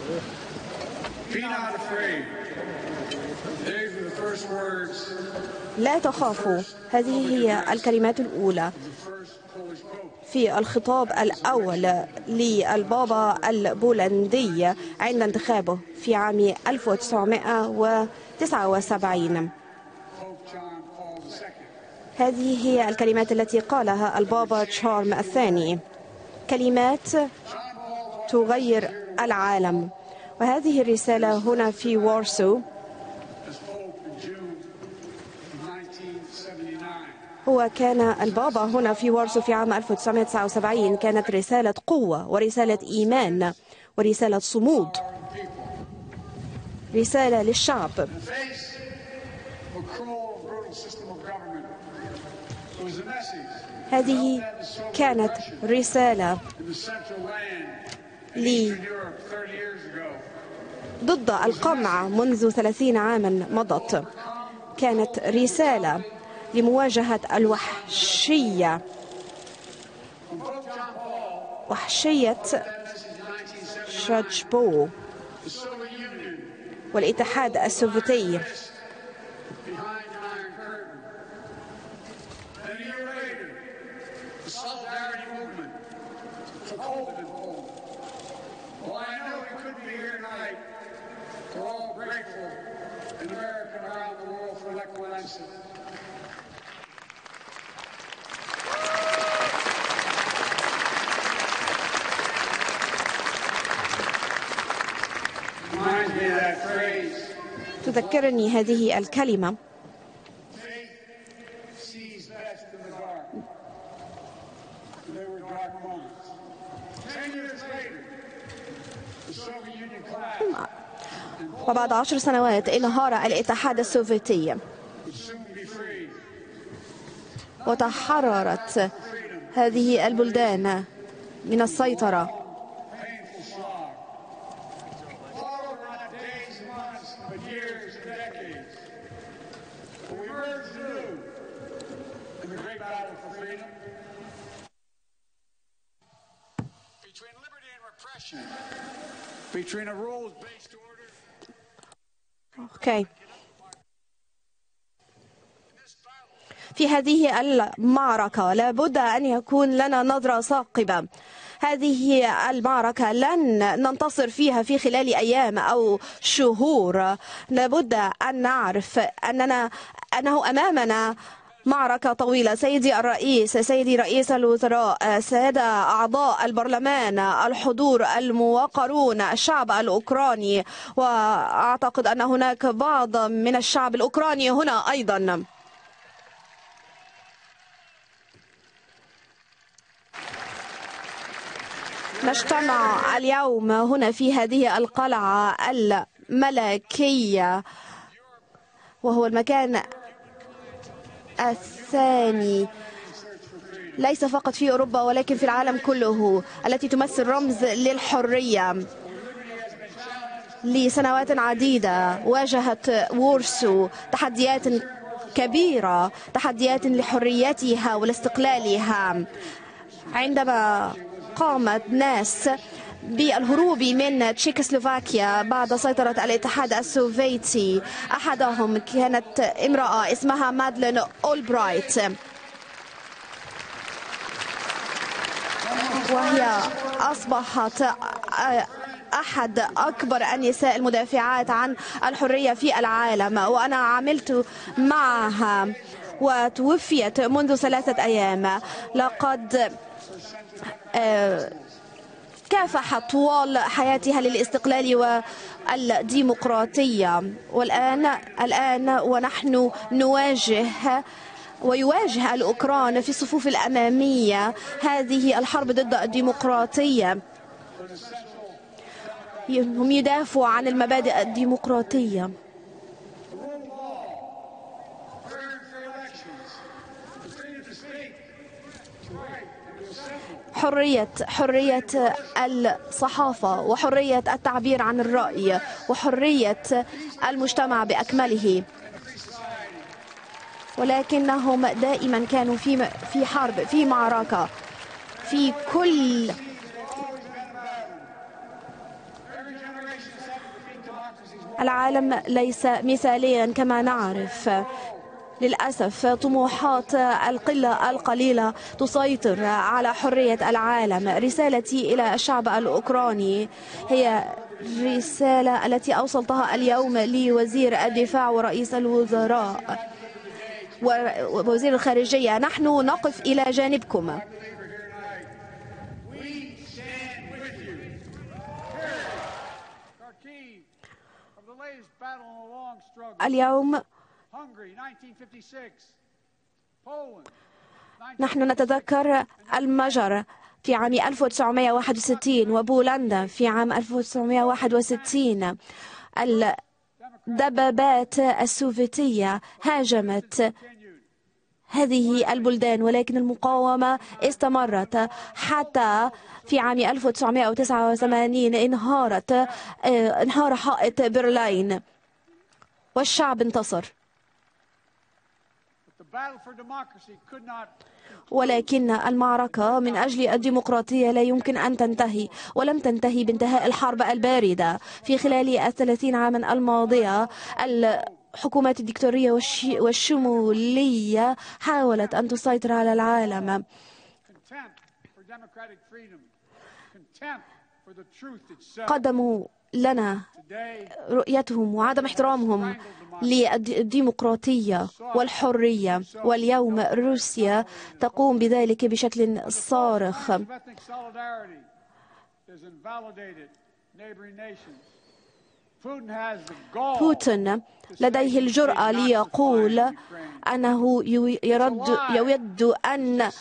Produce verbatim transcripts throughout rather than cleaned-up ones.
لا تخافوا. هذه هي الكلمات الأولى في الخطاب الأول للبابا البولندي عند انتخابه في عام ألف وتسعمائة وتسعة وسبعين. هذه هي الكلمات التي قالها البابا تشارم الثاني، كلمات تغير العالم. وهذه الرسالة هنا في وارسو. هو كان البابا هنا في وارسو في عام ألف وتسعمائة وتسعة وسبعين. كانت رسالة قوة ورسالة إيمان ورسالة صمود، رسالة للشعب. هذه كانت رسالة لي ضد القمع منذ ثلاثين عاما مضت. كانت رسالة لمواجهة الوحشية، وحشية شاتشبو والاتحاد السوفيتي. تذكرني هذه الكلمة وبعد عشر سنوات انهار الاتحاد السوفيتي وتحررت هذه البلدان من السيطرة. أوكي. في هذه المعركة لابد أن يكون لنا نظرة ثاقبة. هذه المعركة لن ننتصر فيها في خلال أيام أو شهور. لابد أن نعرف أننا أنه أمامنا معركة طويلة. سيدي الرئيس، سيدي رئيس الوزراء، سادة أعضاء البرلمان، الحضور الموقرون، الشعب الأوكراني، وأعتقد أن هناك بعض من الشعب الأوكراني هنا أيضا. نجتمع اليوم هنا في هذه القلعة الملكية، وهو المكان الثاني ليس فقط في أوروبا ولكن في العالم كله، التي تمثل رمز للحرية. لسنوات عديدة واجهت وارسو تحديات كبيرة، تحديات لحريتها ولاستقلالها. عندما قامت ناس بالهروب من تشيكوسلوفاكيا بعد سيطرة الاتحاد السوفيتي، أحدهم كانت امرأة اسمها مادلين أولبرايت، وهي أصبحت أحد أكبر النساء المدافعات عن الحرية في العالم، وأنا عملت معها وتوفيت منذ ثلاثة أيام. لقد كافحت طوال حياتها للاستقلال والديمقراطية، والآن الآن ونحن نواجه ويواجه الأوكران في الصفوف الأمامية هذه الحرب ضد الديمقراطية. هم يدافعوا عن المبادئ الديمقراطية. حرية حرية الصحافة وحرية التعبير عن الرأي وحرية المجتمع بأكمله، ولكنهم دائما كانوا في في حرب، في معركة. في كل العالم ليس مثاليا كما نعرف. للأسف طموحات القلة القليلة تسيطر على حرية العالم. رسالتي إلى الشعب الأوكراني هي رسالة التي أوصلتها اليوم لوزير الدفاع ورئيس الوزراء ووزير الخارجية: نحن نقف إلى جانبكم. اليوم نحن نتذكر المجر في عام ألف وتسعمائة وواحد وستين وبولندا في عام ألف وتسعمائة وواحد وستين. الدبابات السوفيتية هاجمت هذه البلدان، ولكن المقاومة استمرت حتى في عام ألف وتسعمائة وتسعة وثمانين انهارت انهار حائط برلين والشعب انتصر. ولكن المعركة من أجل الديمقراطية لا يمكن أن تنتهي، ولم تنتهي بانتهاء الحرب الباردة. في خلال الثلاثين عاما الماضية الحكومات الدكتاتورية والشمولية حاولت أن تسيطر على العالم. قدموا لنا رؤيتهم وعدم احترامهم للديمقراطية والحرية، واليوم روسيا تقوم بذلك بشكل صارخ. بوتين لديه الجرأة ليقول أنه يرد يود أن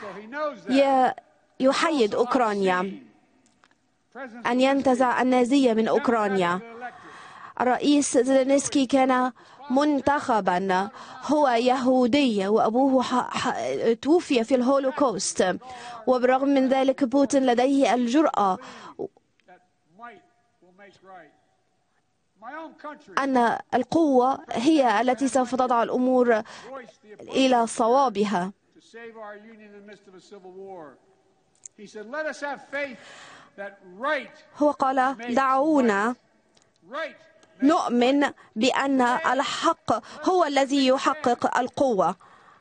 يحيد أوكرانيا، أن ينتزع النازية من أوكرانيا. الرئيس زيلينسكي كان منتخبا، هو يهودي وأبوه توفي في الهولوكوست، وبالرغم من ذلك بوتين لديه الجرأة أن القوة هي التي سوف تضع الأمور إلى صوابها. هو قال: دعونا نؤمن بأن الحق هو الذي يحقق القوة.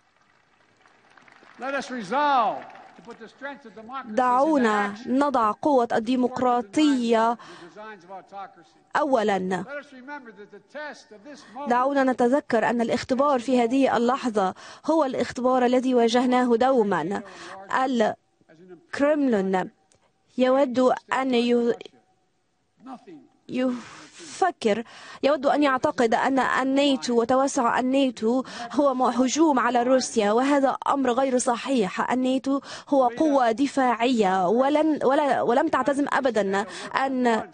دعونا نضع قوة الديمقراطية أولا. دعونا نتذكر أن الاختبار في هذه اللحظة هو الاختبار الذي واجهناه دوما. الكرملين يود أن يفكر يود أن يعتقد أن الناتو وتوسع الناتو هو هجوم على روسيا، وهذا أمر غير صحيح. الناتو هو قوة دفاعية ولن ولا ولم تعتزم أبدا أن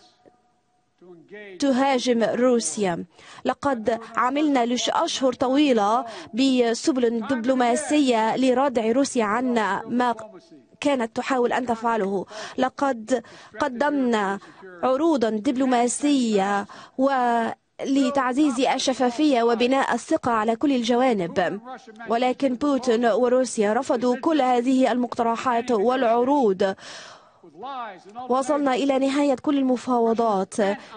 تهاجم روسيا. لقد عملنا لأشهر طويلة بسبل دبلوماسية لردع روسيا عن ما كانت تحاول أن تفعله. لقد قدمنا عروضا دبلوماسية ولتعزيز الشفافية وبناء الثقة على كل الجوانب، ولكن بوتين وروسيا رفضوا كل هذه المقترحات والعروض. وصلنا إلى نهاية كل المفاوضات.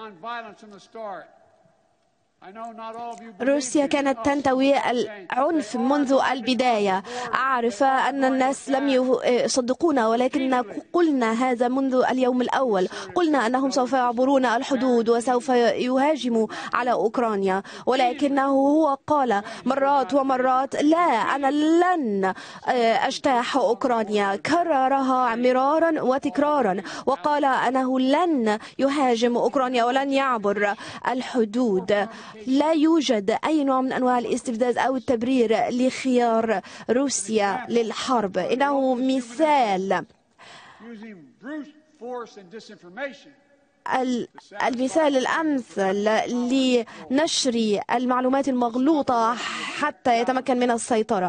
روسيا كانت تنتوي العنف منذ البداية. أعرف أن الناس لم يصدقونا، ولكن قلنا هذا منذ اليوم الأول. قلنا أنهم سوف يعبرون الحدود وسوف يهاجموا على أوكرانيا، ولكنه هو قال مرات ومرات: لا، أنا لن أجتاح أوكرانيا. كررها مرارا وتكرارا، وقال أنه لن يهاجم أوكرانيا ولن يعبر الحدود. لا يوجد أي نوع من أنواع الاستفزاز أو التبرير لخيار روسيا للحرب. إنه مثال المثال الأمثل لنشر المعلومات المغلوطة حتى يتمكن من السيطرة.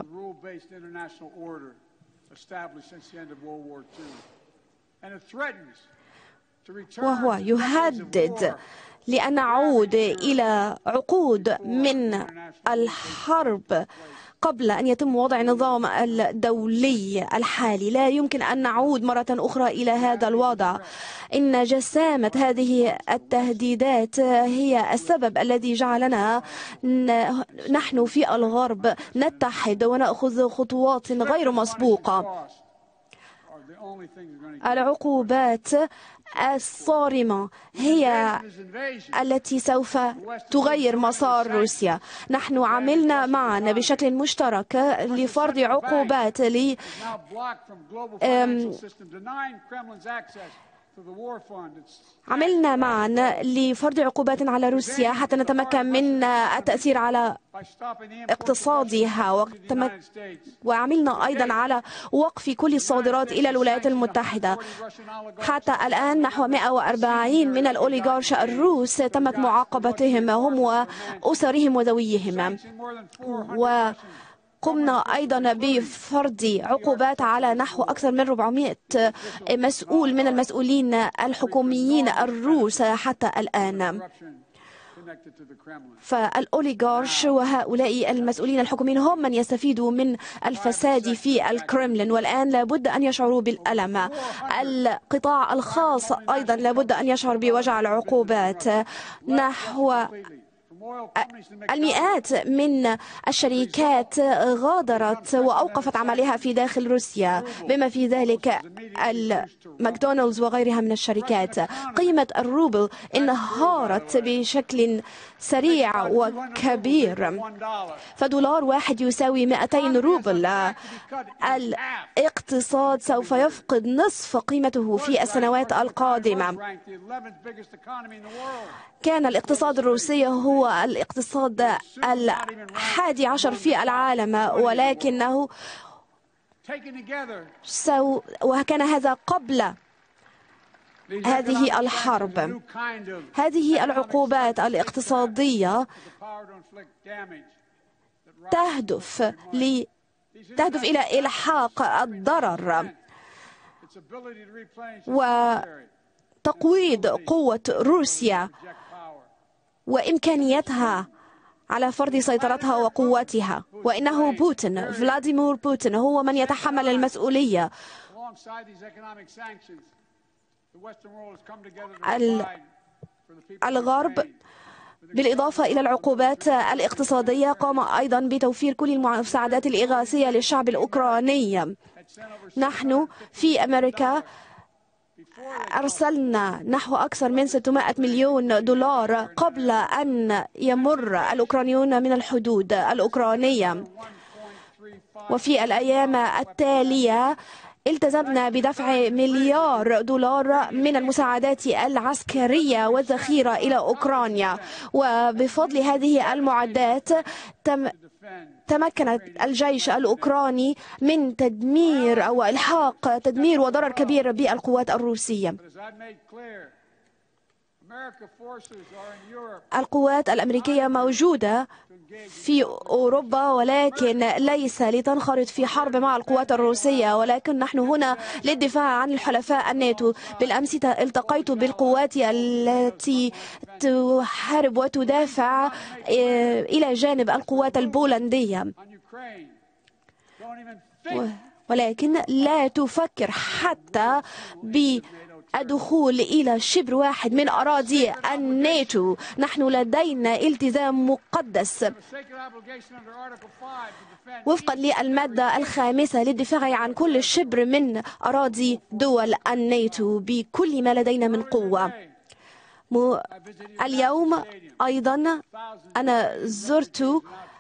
وهو يهدد لأن نعود إلى عقود من الحرب قبل أن يتم وضع نظام الدولي الحالي. لا يمكن أن نعود مرة أخرى إلى هذا الوضع. إن جسامة هذه التهديدات هي السبب الذي جعلنا نحن في الغرب نتحد ونأخذ خطوات غير مسبوقة. العقوبات الصارمة هي التي سوف تغير مسار روسيا. نحن عملنا معا بشكل مشترك لفرض عقوبات ل عملنا معا لفرض عقوبات على روسيا حتى نتمكن من التأثير على اقتصادها، وعملنا أيضا على وقف كل الصادرات إلى الولايات المتحدة. حتى الآن نحو مئة وأربعين من الأوليغارش الروس تمت معاقبتهم هم وأسرهم وذويهم، و قمنا أيضا بفرض عقوبات على نحو أكثر من أربعمائة مسؤول من المسؤولين الحكوميين الروس حتى الآن. فالأوليغارش وهؤلاء المسؤولين الحكوميين هم من يستفيدوا من الفساد في الكرملين، والآن لابد أن يشعروا بالألم. القطاع الخاص أيضا لابد أن يشعر بوجع العقوبات. نحو المئات من الشركات غادرت وأوقفت عملها في داخل روسيا، بما في ذلك ماكدونالدز وغيرها من الشركات. قيمة الروبل انهارت بشكل سريع وكبير، فدولار واحد يساوي مئتين روبل. الاقتصاد سوف يفقد نصف قيمته في السنوات القادمة. كان الاقتصاد الروسي هو الاقتصاد الحادي عشر في العالم، ولكنه سو وكان هذا قبل هذه الحرب. هذه العقوبات الاقتصادية تهدف ل تهدف إلى إلحاق الضرر وتقويض قوة روسيا وإمكانيتها على فرض سيطرتها وقوتها. وإنه بوتين، فلاديمير بوتين، هو من يتحمل المسؤولية. الغرب بالإضافة إلى العقوبات الاقتصادية قام أيضا بتوفير كل المساعدات الإغاثية للشعب الأوكراني. نحن في أمريكا أرسلنا نحو أكثر من ستمائة مليون دولار قبل أن يمر الأوكرانيون من الحدود الأوكرانية، وفي الأيام التالية التزمنا بدفع مليار دولار من المساعدات العسكرية والذخيرة إلى أوكرانيا. وبفضل هذه المعدات تم تمكن الجيش الأوكراني من تدمير أو إلحاق تدمير وضرر كبير بالقوات الروسية. القوات الأمريكية موجودة في أوروبا، ولكن ليس لتنخرط في حرب مع القوات الروسية، ولكن نحن هنا للدفاع عن الحلفاء الناتو. بالأمس التقيت بالقوات التي تحارب وتدافع إلى جانب القوات البولندية، ولكن لا تفكر حتى ب الدخول إلى شبر واحد من أراضي الناتو. نحن لدينا التزام مقدس وفقا للمادة الخامسة للدفاع عن كل شبر من أراضي دول الناتو بكل ما لدينا من قوة. اليوم أيضا أنا زرت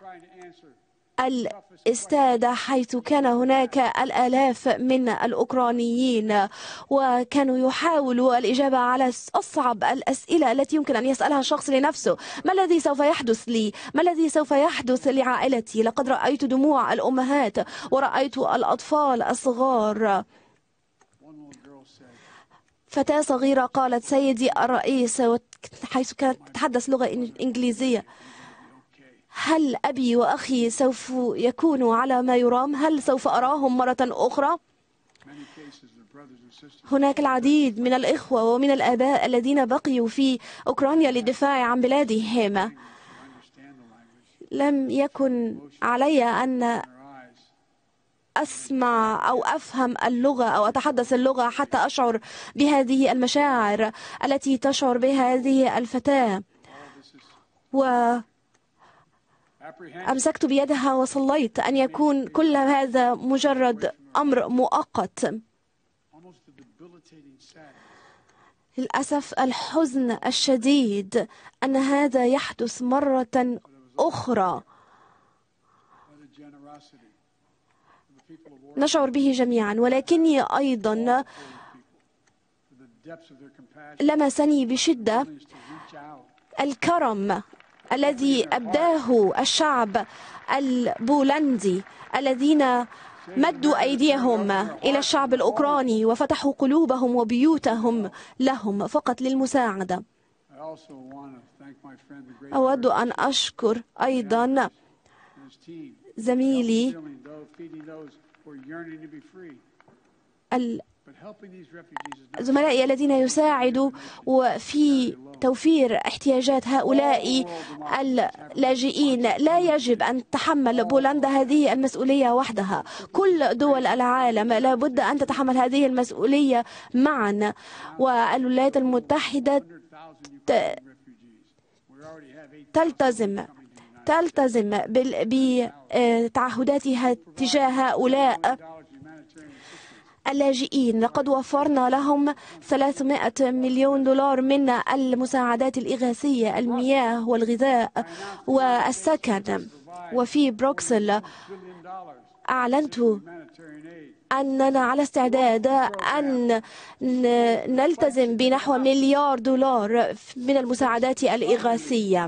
الاستاد حيث كان هناك الآلاف من الأوكرانيين، وكانوا يحاولوا الإجابة على أصعب الأسئلة التي يمكن أن يسألها الشخص لنفسه. ما الذي سوف يحدث لي؟ ما الذي سوف يحدث لعائلتي؟ لقد رأيت دموع الأمهات ورأيت الأطفال الصغار. فتاة صغيرة قالت: سيدي الرئيس، حيث كانت تتحدث لغة إنجليزية، هل أبي وأخي سوف يكونوا على ما يرام؟ هل سوف أراهم مرة أخرى؟ هناك العديد من الإخوة ومن الآباء الذين بقيوا في أوكرانيا للدفاع عن بلادهم. لم يكن علي أن أسمع أو أفهم اللغة أو أتحدث اللغة حتى أشعر بهذه المشاعر التي تشعر بها هذه الفتاة. وأمسكت بيدها وصليت أن يكون كل هذا مجرد أمر مؤقت. للأسف الحزن الشديد أن هذا يحدث مرة أخرى، نشعر به جميعا، ولكني أيضا لمسني بشدة الكرم الذي أبداه الشعب البولندي الذين مدوا أيديهم إلى الشعب الأوكراني وفتحوا قلوبهم وبيوتهم لهم فقط للمساعدة. أود أن أشكر أيضا زميلي الزملاء الذين يساعدوا في توفير احتياجات هؤلاء اللاجئين. لا يجب أن تتحمل بولندا هذه المسؤولية وحدها، كل دول العالم لا بد أن تتحمل هذه المسؤولية معا. والولايات المتحدة تلتزم تلتزم بتعهداتها تجاه هؤلاء اللاجئين. لقد وفرنا لهم ثلاثمائة مليون دولار من المساعدات الإغاثية، المياه والغذاء والسكن. وفي بروكسل أعلنت أننا على استعداد أن نلتزم بنحو مليار دولار من المساعدات الإغاثية.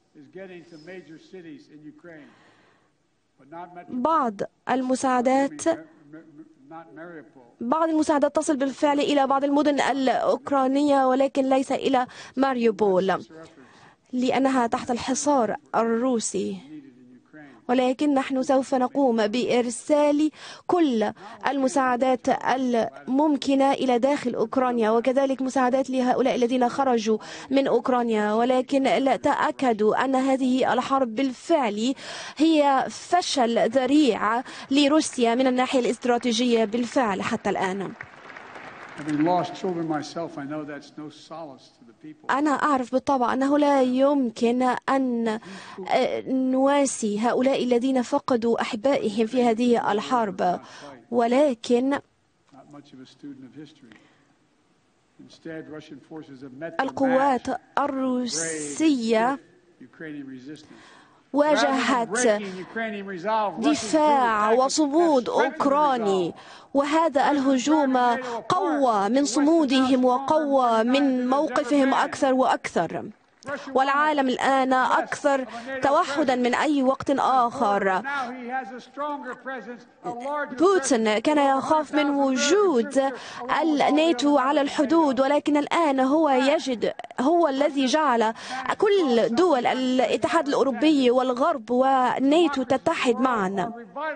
بعض المساعدات بعض المساعدات تصل بالفعل إلى بعض المدن الأوكرانية، ولكن ليس إلى ماريوبول لأنها تحت الحصار الروسي. ولكن نحن سوف نقوم بإرسال كل المساعدات الممكنة إلى داخل أوكرانيا، وكذلك مساعدات لهؤلاء الذين خرجوا من أوكرانيا. ولكن لا تأكدوا أن هذه الحرب بالفعل هي فشل ذريع لروسيا من الناحية الاستراتيجية بالفعل حتى الآن. أنا أعرف بالطبع أنه لا يمكن أن نواسي هؤلاء الذين فقدوا أحبائهم في هذه الحرب، ولكن القوات الروسية واجهت دفاع وصمود أوكراني، وهذا الهجوم قوى من صمودهم وقوى من موقفهم أكثر وأكثر. والعالم الآن أكثر توحدا من أي وقت آخر. بوتين كان يخاف من وجود الناتو على الحدود، ولكن الآن هو يجد هو الذي جعل كل دول الاتحاد الأوروبي والغرب والناتو تتحد معا.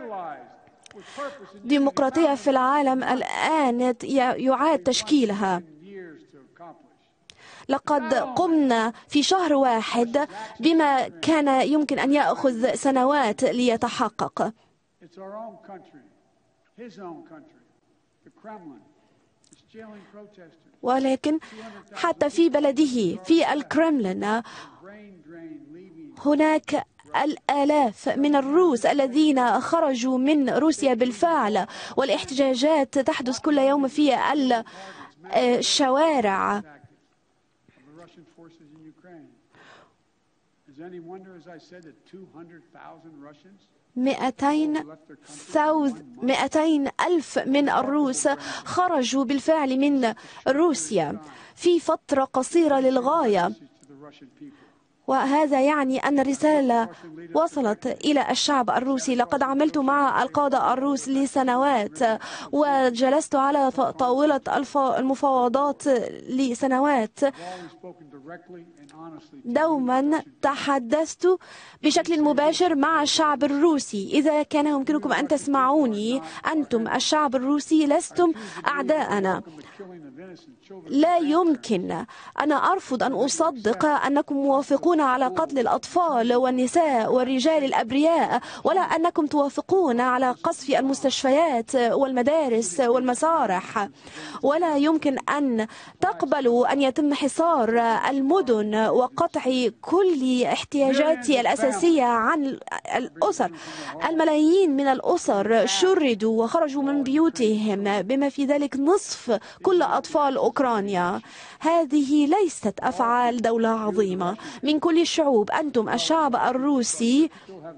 ديمقراطية في العالم الآن يعاد تشكيلها. لقد قمنا في شهر واحد بما كان يمكن أن يأخذ سنوات ليتحقق. ولكن حتى في بلده في الكرملين هناك الآلاف من الروس الذين خرجوا من روسيا بالفعل، والاحتجاجات تحدث كل يوم في الشوارع. مئتين ألف من الروس خرجوا بالفعل من روسيا في فترة قصيرة للغاية، وهذا يعني أن الرسالة وصلت إلى الشعب الروسي. لقد عملت مع القادة الروس لسنوات، وجلست على طاولة المفاوضات لسنوات. دوما تحدثت بشكل مباشر مع الشعب الروسي. إذا كان يمكنكم أن تسمعوني، أنتم الشعب الروسي لستم أعداءنا. لا يمكن، أنا أرفض أن أصدق أنكم موافقون على قتل الأطفال والنساء والرجال الأبرياء، ولا أنكم توافقون على قصف المستشفيات والمدارس والمسارح، ولا يمكن أن تقبلوا أن يتم حصار المدن وقطع كل احتياجاتي الأساسية عن الأسر. الملايين من الأسر شردوا وخرجوا من بيوتهم، بما في ذلك نصف كل أطفال أوكرانيا. هذه ليست أفعال دولة عظيمة من كل الشعوب. أنتم الشعب الروسي،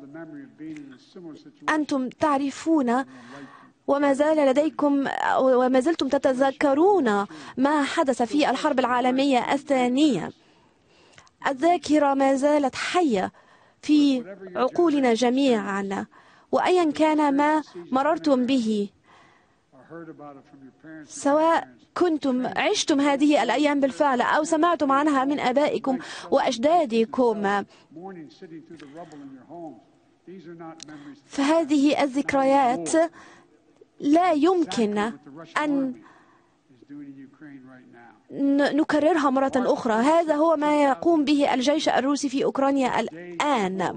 أنتم تعرفون وما زال لديكم وما زلتم تتذكرون ما حدث في الحرب العالمية الثانية. الذاكرة ما زالت حية في عقولنا جميعا، وأيا كان ما مررتم به، سواء كنتم عشتم هذه الأيام بالفعل أو سمعتم عنها من آبائكم وأجدادكم، فهذه الذكريات لا يمكن أن نكررها مرة أخرى. هذا هو ما يقوم به الجيش الروسي في أوكرانيا الآن.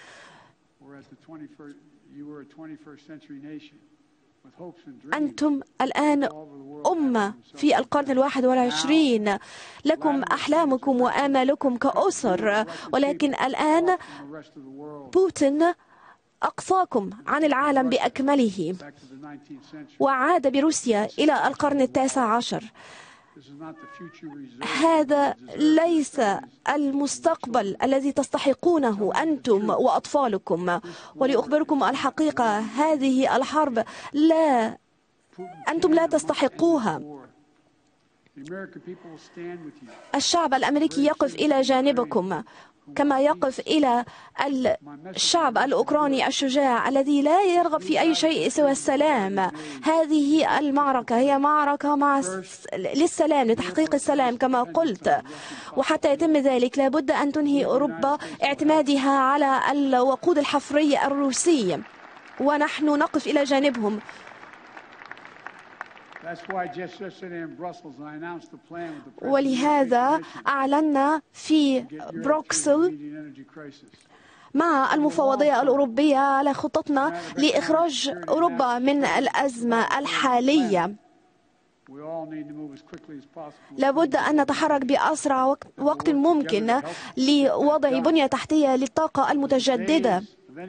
أنتم الآن أمة في القرن الواحد والعشرين، لكم أحلامكم وآمالكم كأسر، ولكن الآن بوتين أقصاكم عن العالم بأكمله وعاد بروسيا إلى القرن التاسع عشر. هذا ليس المستقبل الذي تستحقونه أنتم وأطفالكم. ولأخبركم الحقيقة، هذه الحرب لا أنتم لا تستحقوها. الشعب الأمريكي يقف إلى جانبكم، كما يقف إلى الشعب الأوكراني الشجاع الذي لا يرغب في أي شيء سوى السلام. هذه المعركة هي معركة مع للسلام، لتحقيق السلام كما قلت، وحتى يتم ذلك لابد أن تنهي أوروبا اعتمادها على الوقود الحفري الروسي، ونحن نقف إلى جانبهم. ولهذا أعلنا في بروكسل مع المفوضية الأوروبية على خطتنا لإخراج أوروبا من الأزمة الحالية. لابد أن نتحرك بأسرع وقت ممكن لوضع بنية تحتية للطاقة المتجددة،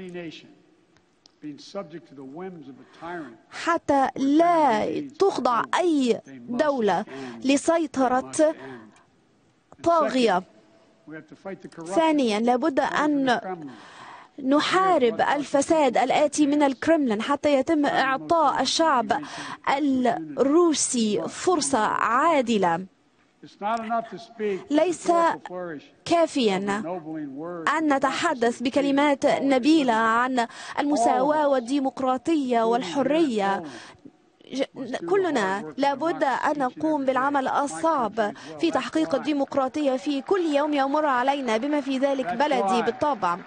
حتى لا تخضع أي دولة لسيطرة طاغية. ثانيا، لابد أن نحارب الفساد الآتي من الكرملين حتى يتم إعطاء الشعب الروسي فرصة عادلة. ليس كافيا أن نتحدث بكلمات نبيلة عن المساواة والديمقراطية والحرية. كلنا لابد أن نقوم بالعمل الصعب في تحقيق الديمقراطية في كل يوم يمر علينا، بما في ذلك بلدي بالطبع.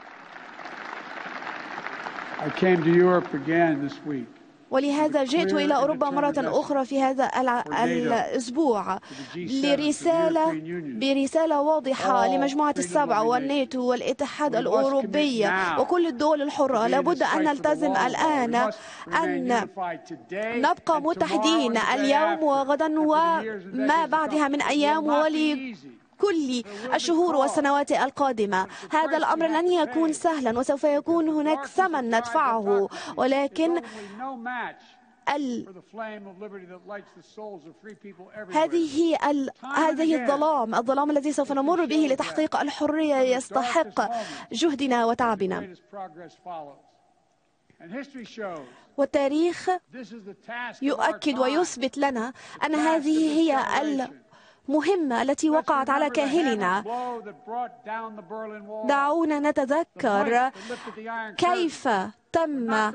ولهذا جئت إلى أوروبا مرة أخرى في هذا الأسبوع لرسالة برسالة واضحة لمجموعة السبعة والناتو والاتحاد الأوروبي وكل الدول الحرة. لابد أن نلتزم الآن أن نبقى متحدين اليوم وغدا وما بعدها من أيام ولي كل الشهور والسنوات القادمة. هذا الأمر لن يكون سهلا وسوف يكون هناك ثمن ندفعه، ولكن ال... هذه ال... هذه الظلام الظلام الذي سوف نمر به لتحقيق الحرية يستحق جهدنا وتعبنا. والتاريخ يؤكد ويثبت لنا أن هذه هي المهمة التي وقعت على كاهلنا. دعونا نتذكر كيف تم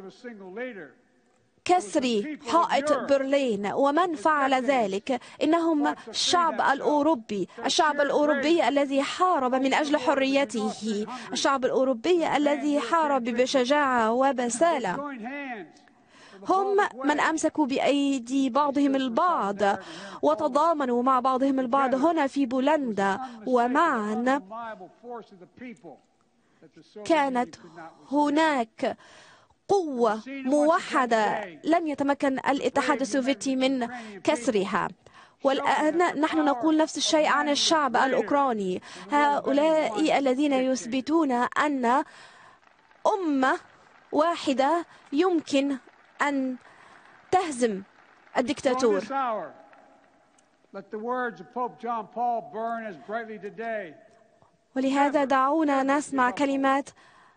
كسر حائط برلين ومن فعل ذلك. إنهم الشعب الأوروبي، الشعب الأوروبي الذي حارب من أجل حريته، الشعب الأوروبي الذي حارب بشجاعة وبسالة. هم من أمسكوا بأيدي بعضهم البعض وتضامنوا مع بعضهم البعض هنا في بولندا، ومعا كانت هناك قوة موحدة لم يتمكن الاتحاد السوفيتي من كسرها. والآن نحن نقول نفس الشيء عن الشعب الأوكراني، هؤلاء الذين يثبتون أن أمة واحدة يمكن أن تهزم الدكتاتور. ولهذا دعونا نسمع كلمات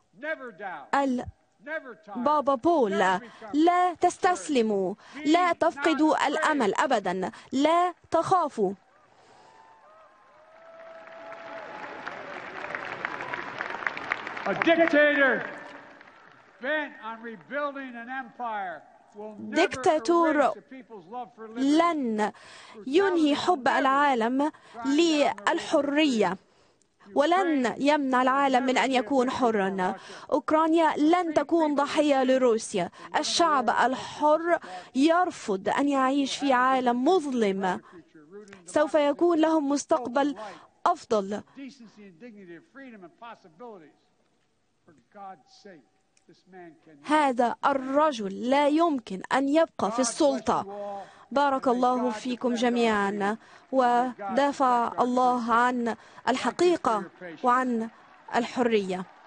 البابا بول: لا تستسلموا، لا تفقدوا الأمل أبدا، لا تخافوا. دكتاتور لن ينهي حب العالم للحرية، ولن يمنع العالم من أن يكون حرا. أوكرانيا لن تكون ضحية لروسيا. الشعب الحر يرفض أن يعيش في عالم مظلم. سوف يكون لهم مستقبل أفضل. هذا الرجل لا يمكن أن يبقى في السلطة. بارك الله فيكم جميعا، ودافع الله عن الحقيقة وعن الحرية.